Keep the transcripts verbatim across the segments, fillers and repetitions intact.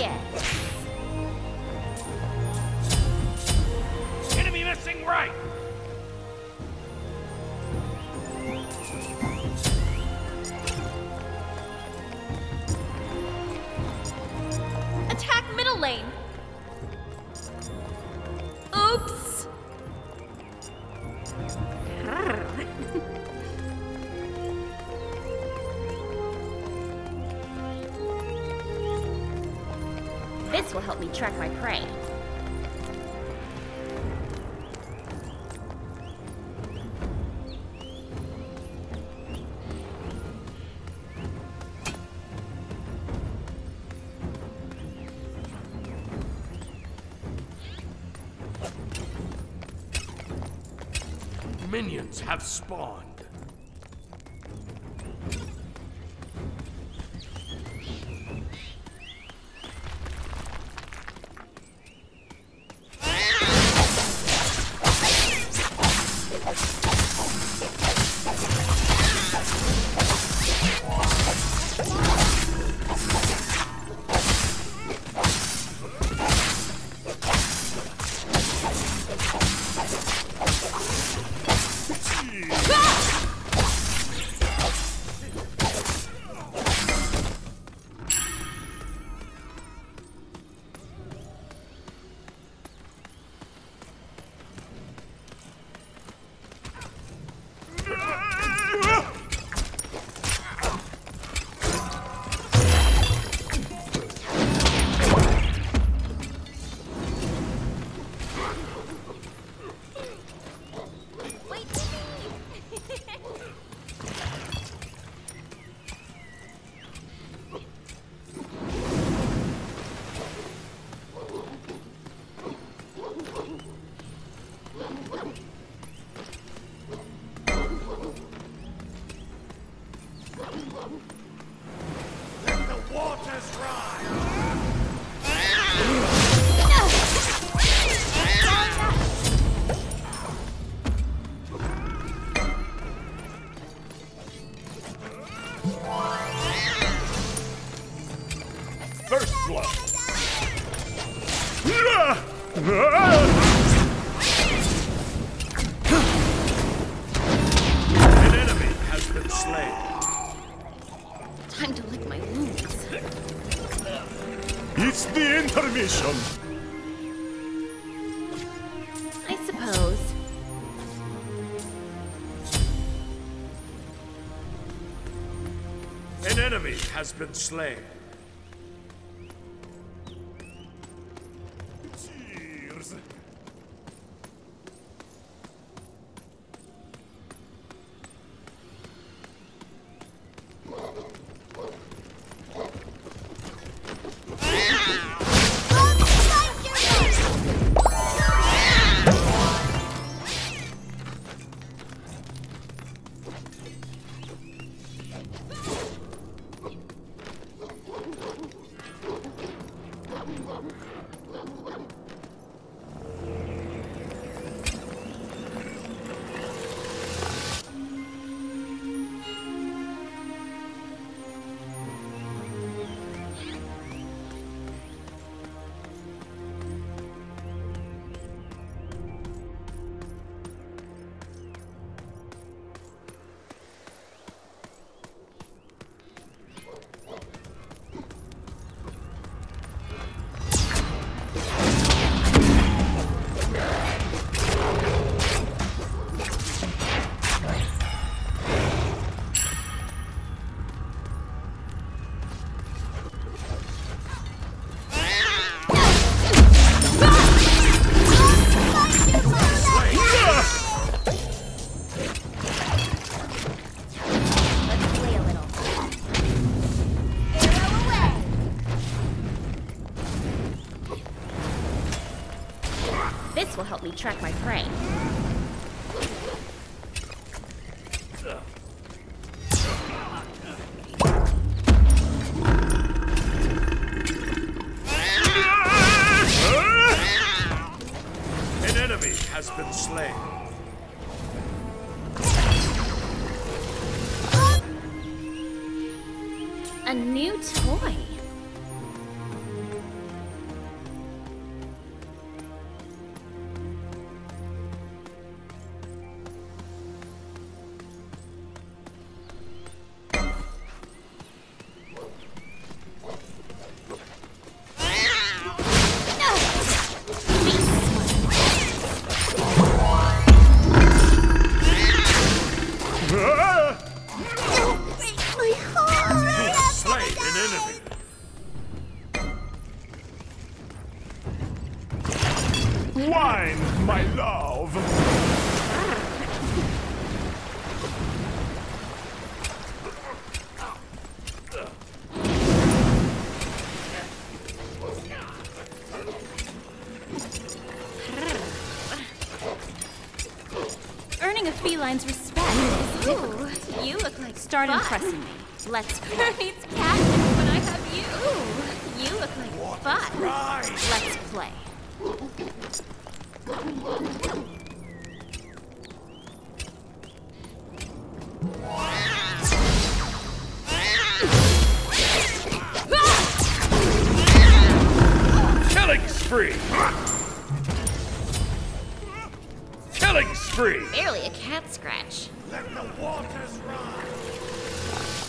Yes. Enemy missing right! Attack middle lane! Oops! This will help me track my prey. Minions have spawned. First blood. An enemy has been slain. Time to lick my wounds. It's the intermission. I suppose. An enemy has been slain. Cheers. This will help me track my prey. An enemy has been slain. A new toy. Wine, my love. Earning a feline's respect is difficult. You look like Start fun. impressing me. Let's go. It's catnip when I have you. Ooh, you look like fun. Right. Let's play. Killing spree. Killing spree. Barely a cat scratch. Let the waters rise.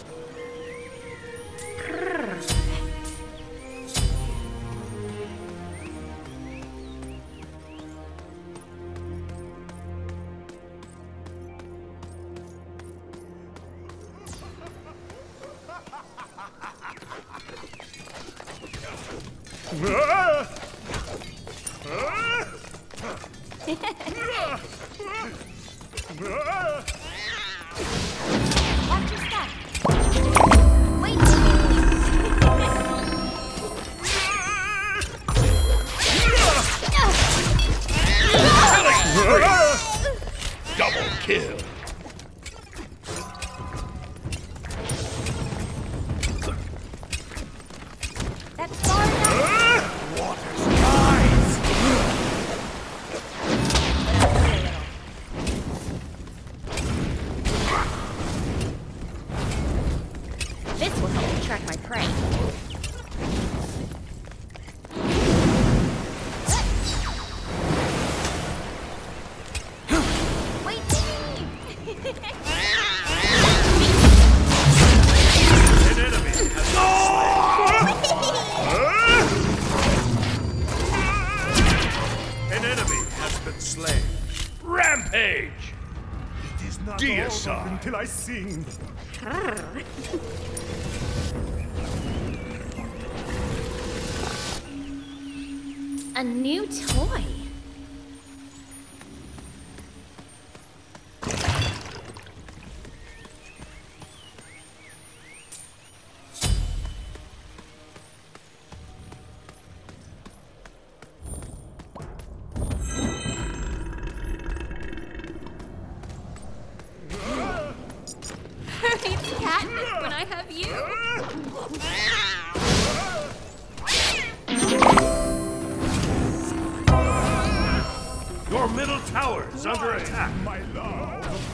Ah! Ah! Ah! Watch your step. Wait. Double kill. That's far enough. Waters rise. This will help me track my prey. Wait. An enemy has An enemy has been slain. Rampage! It is not over until I sing. A new toy. It's catnip when I have you. Your middle tower is under attack. My love.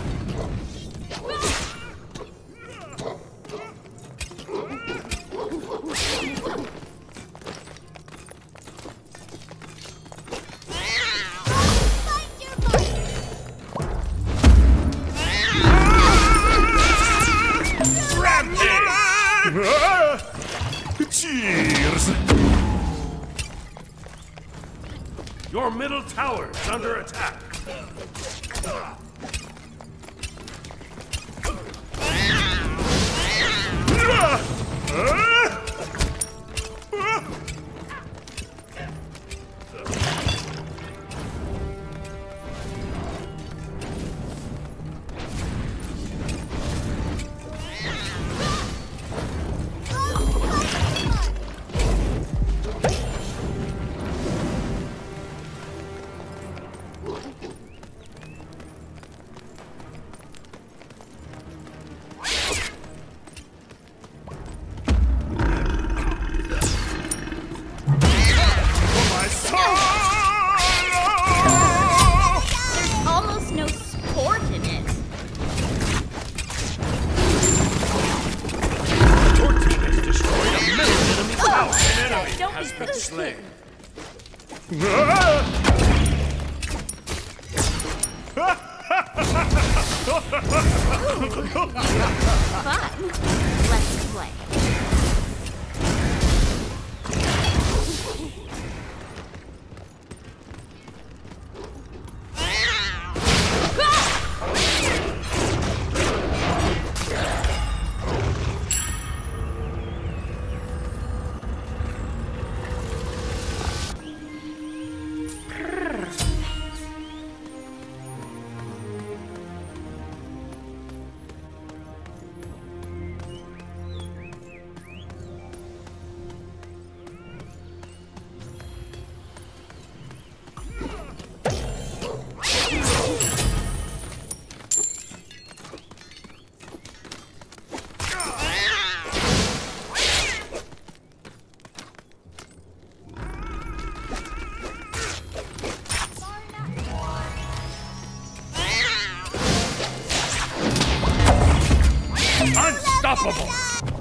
Rampage! Cheers! Your middle tower is under attack. There's almost no sport in it. Your team has destroyed a middle enemy tower. An enemy Don't has be been pushy. slain. Fun. Let's play. Unstoppable!